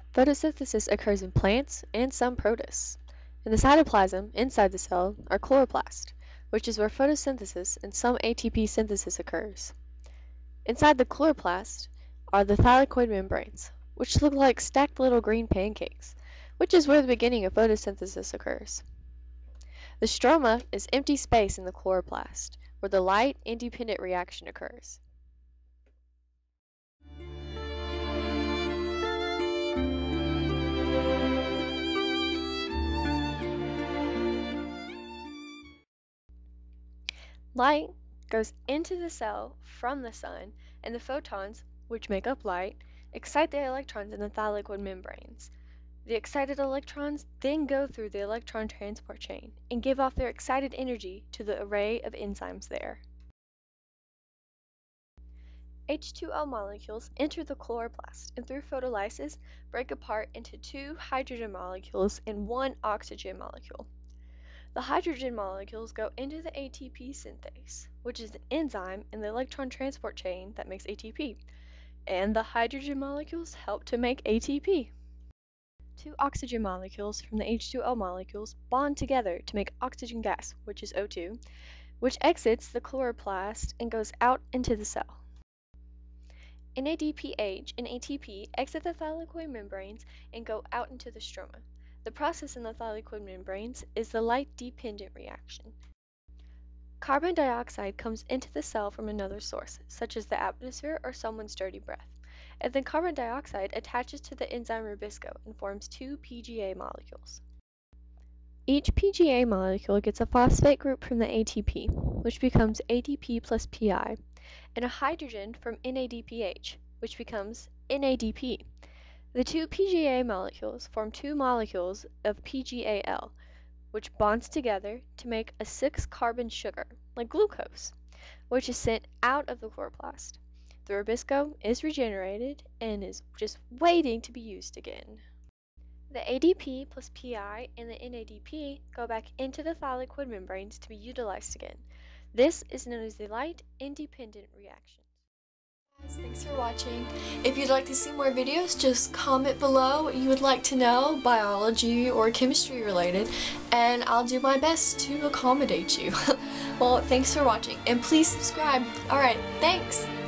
Photosynthesis occurs in plants and some protists. In the cytoplasm, inside the cell, are chloroplasts, which is where photosynthesis and some ATP synthesis occurs. Inside the chloroplast are the thylakoid membranes, which look like stacked little green pancakes, which is where the beginning of photosynthesis occurs. The stroma is empty space in the chloroplast, where the light-independent reaction occurs. Light goes into the cell from the sun, and the photons, which make up light, excite the electrons in the thylakoid membranes. The excited electrons then go through the electron transport chain and give off their excited energy to the array of enzymes there. H2O molecules enter the chloroplast and through photolysis break apart into 2 hydrogen molecules and 1 oxygen molecule. The hydrogen molecules go into the ATP synthase, which is the enzyme in the electron transport chain that makes ATP, and the hydrogen molecules help to make ATP. 2 oxygen molecules from the H2O molecules bond together to make oxygen gas, which is O2, which exits the chloroplast and goes out into the cell. NADPH and ATP exit the thylakoid membranes and go out into the stroma. The process in the thylakoid membranes is the light-dependent reaction. Carbon dioxide comes into the cell from another source, such as the atmosphere or someone's dirty breath, and then carbon dioxide attaches to the enzyme ribisco and forms 2 PGA molecules. Each PGA molecule gets a phosphate group from the ATP, which becomes ADP plus PI, and a hydrogen from NADPH, which becomes NADP. The 2 PGA molecules form 2 molecules of PGAL, which bonds together to make a 6-carbon sugar, like glucose, which is sent out of the chloroplast. The ribisco is regenerated and is just waiting to be used again. The ADP plus PI and the NADP go back into the thylakoid membranes to be utilized again. This is known as the light-independent reaction. Thanks for watching. If you'd like to see more videos, just comment below what you would like to know, biology or chemistry related, and I'll do my best to accommodate you. Well, thanks for watching, and please subscribe. Alright, thanks!